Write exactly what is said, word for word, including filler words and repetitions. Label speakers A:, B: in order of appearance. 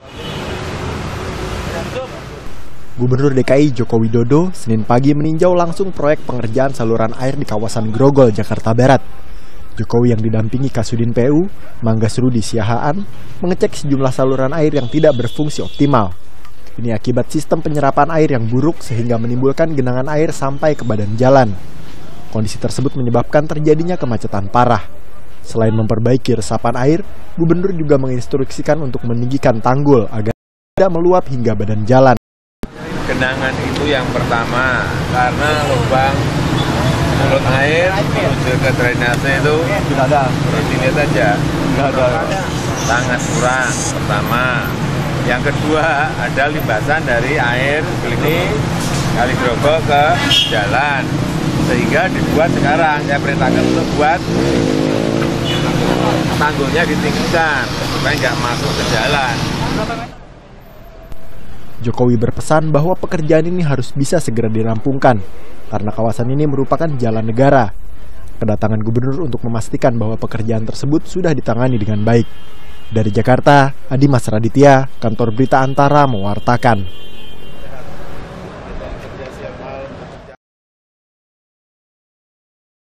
A: Gubernur D K I Joko Widodo Senin pagi meninjau langsung proyek pengerjaan saluran air di kawasan Grogol, Jakarta Barat. Jokowi yang didampingi Kasudin P U, Manggas Rudi Siahaan, mengecek sejumlah saluran air yang tidak berfungsi optimal. Ini akibat sistem penyerapan air yang buruk sehingga menimbulkan genangan air sampai ke badan jalan. Kondisi tersebut menyebabkan terjadinya kemacetan parah. Selain memperbaiki resapan air, Gubernur juga menginstruksikan untuk meninggikan tanggul agar tidak meluap hingga badan jalan.
B: Genangan itu yang pertama, karena lubang mulut air menuju ke drainase itu tidak ada. Dilihat aja, tidak ada. Sangat kurang. Pertama, yang kedua ada limpasan dari air ini Kali Grogol ke jalan, sehingga dibuat sekarang saya perintahkan untuk buat tanggulnya ditinggikan supaya nggak masuk ke jalan.
A: Jokowi berpesan bahwa pekerjaan ini harus bisa segera dirampungkan, karena kawasan ini merupakan jalan negara. Kedatangan gubernur untuk memastikan bahwa pekerjaan tersebut sudah ditangani dengan baik. Dari Jakarta, Adi Mas Raditya, Kantor Berita Antara mewartakan.